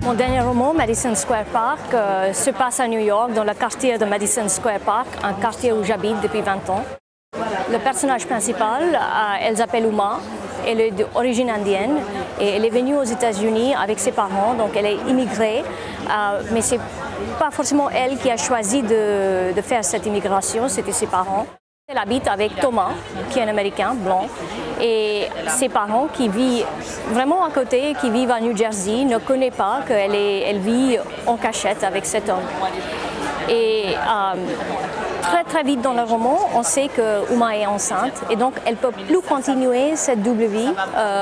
Mon dernier roman, Madison Square Park, se passe à New York, dans le quartier de Madison Square Park, un quartier où j'habite depuis 20 ans. Le personnage principal, elle s'appelle Uma, elle est d'origine indienne et elle est venue aux États-Unis avec ses parents, donc elle est immigrée, mais ce n'est pas forcément elle qui a choisi de faire cette immigration, c'était ses parents. Elle habite avec Thomas, qui est un Américain blanc, et ses parents qui vivent vraiment à côté, qui vivent à New Jersey, ne connaissent pas qu'elle vit en cachette avec cet homme. Et très vite dans le roman, on sait que Uma est enceinte et donc elle ne peut plus continuer cette double vie.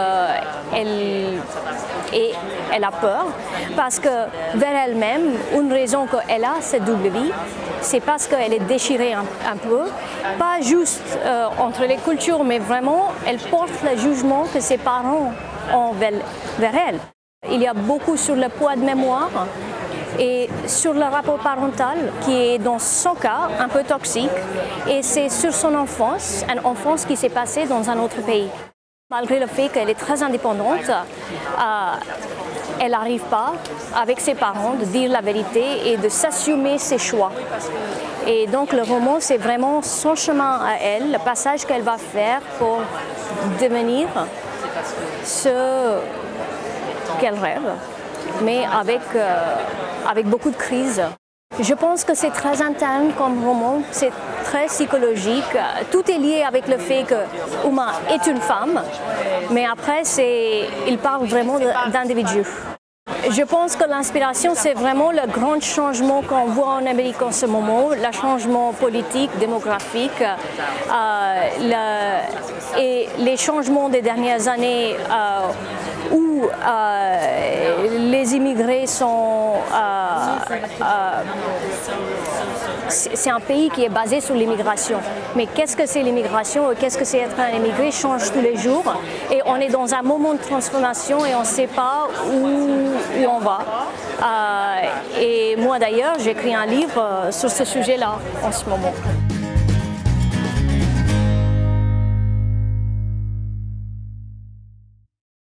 Elle a peur parce que vers elle-même, une raison qu'elle a cette double vie, c'est parce qu'elle est déchirée un peu, pas juste entre les cultures, mais vraiment elle porte le jugement que ses parents ont vers elle. Il y a beaucoup sur le poids de mémoire et sur le rapport parental qui est dans son cas un peu toxique et c'est sur son enfance, une enfance qui s'est passée dans un autre pays. Malgré le fait qu'elle est très indépendante, elle n'arrive pas avec ses parents de dire la vérité et de s'assumer ses choix. Et donc le roman c'est vraiment son chemin à elle, le passage qu'elle va faire pour devenir ce qu'elle rêve, mais avec beaucoup de crises. Je pense que c'est très interne comme roman, c'est très psychologique. Tout est lié avec le fait que Uma est une femme, mais après il parle vraiment d'individus. Je pense que l'inspiration, c'est vraiment le grand changement qu'on voit en Amérique en ce moment, le changement politique, démographique, et les changements des dernières années où les immigrés sont... c'est un pays qui est basé sur l'immigration. Mais qu'est-ce que c'est l'immigration et qu'est-ce que c'est être un immigré change tous les jours. Et on est dans un moment de transformation et on ne sait pas où on va. Et moi d'ailleurs, j'écris un livre sur ce sujet-là en ce moment.